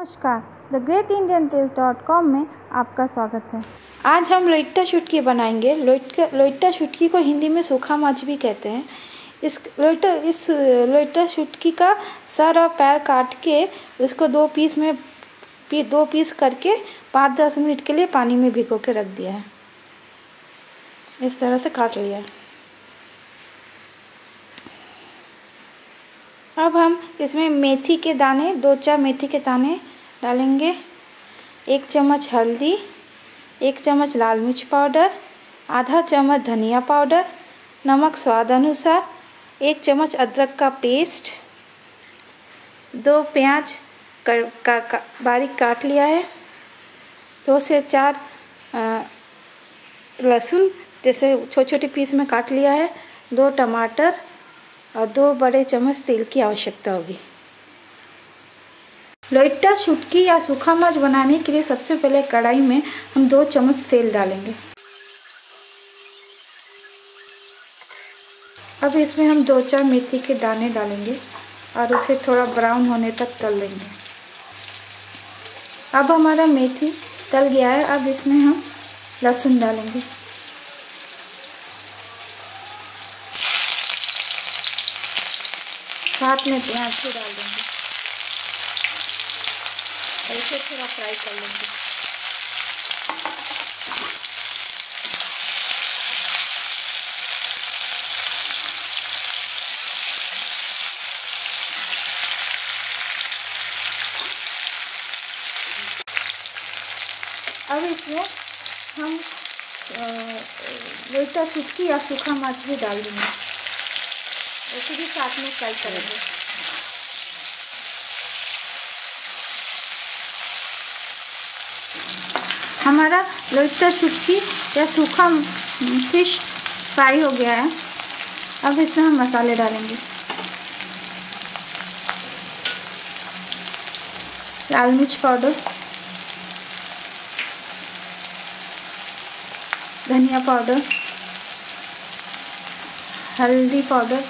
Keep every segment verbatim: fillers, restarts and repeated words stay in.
नमस्कार, the great Indian tales dot com में आपका स्वागत है। आज हम लोइट्टा शुटकी बनाएंगे। लोइट्टा लोइट्टा शुटकी को हिंदी में सूखा माछ भी कहते हैं। इस लोइट्टा इस लोइट्टा शुटकी का सर और पैर काट के उसको दो पीस में पी, दो पीस करके पाँच दस मिनट के लिए पानी में भिगो के रख दिया है। इस तरह से काट लिया है। अब हम इसमें मेथी के दाने, दो चार मेथी के दाने डालेंगे, एक चम्मच हल्दी, एक चम्मच लाल मिर्च पाउडर, आधा चम्मच धनिया पाउडर, नमक स्वाद अनुसार, एक चम्मच अदरक का पेस्ट, दो प्याज कर, का, का बारीक काट लिया है, दो से चार लहसुन जैसे छोटे छोटे पीस में काट लिया है, दो टमाटर और दो बड़े चम्मच तेल की आवश्यकता होगी। लोइट्टा शुटकी या सूखा माछ बनाने के लिए सबसे पहले कढ़ाई में हम दो चम्मच तेल डालेंगे। अब इसमें हम दो चार मेथी के दाने डालेंगे और उसे थोड़ा ब्राउन होने तक तल लेंगे। अब हमारा मेथी तल गया है। अब इसमें हम लहसुन डालेंगे, साथ में प्याज भी डाल देंगे और इसे थोड़ा फ्राई कर लेंगे। अब इसमें हम लोइट्टा शुटकी या सूखा माछ भी डाल देंगे, उसे भी साथ में फ्राई करेंगे। हमारा लोइट्टा शुटकी या सूखा फिश फ्राई हो गया है। अब इसमें हम मसाले डालेंगे, लाल मिर्च पाउडर, धनिया पाउडर, हल्दी पाउडर,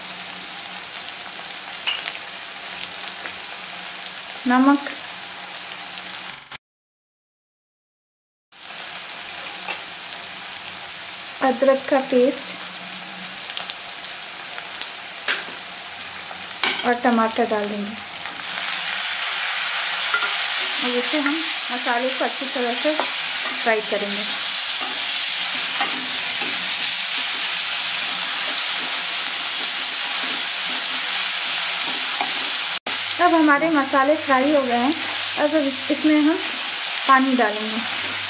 नमक, अदरक का पेस्ट और टमाटर डाल देंगे और इसे हम मसाले को अच्छी तरह से फ्राई करेंगे। अब हमारे मसाले फ्राई हो गए हैं। अब इसमें हम पानी डालेंगे,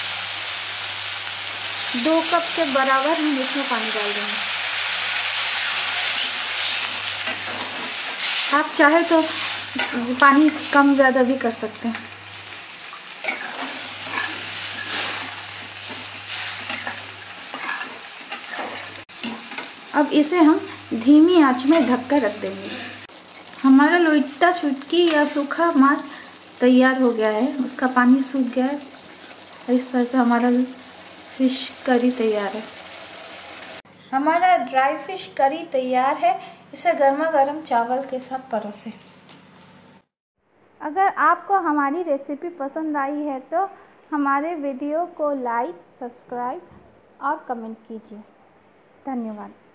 दो कप के बराबर हम इसमें पानी डाल देंगे। आप चाहे तो पानी कम ज़्यादा भी कर सकते हैं। अब इसे हम धीमी आंच में ढक कर रख देंगे। हमारा लोइट्टा शुटकी या सूखा माछ तैयार हो गया है, उसका पानी सूख गया है। इस तरह से हमारा फिश करी तैयार है। हमारा ड्राई फिश करी तैयार है। इसे गर्मा गर्म चावल के साथ परोसें। अगर आपको हमारी रेसिपी पसंद आई है तो हमारे वीडियो को लाइक, सब्सक्राइब और कमेंट कीजिए। धन्यवाद।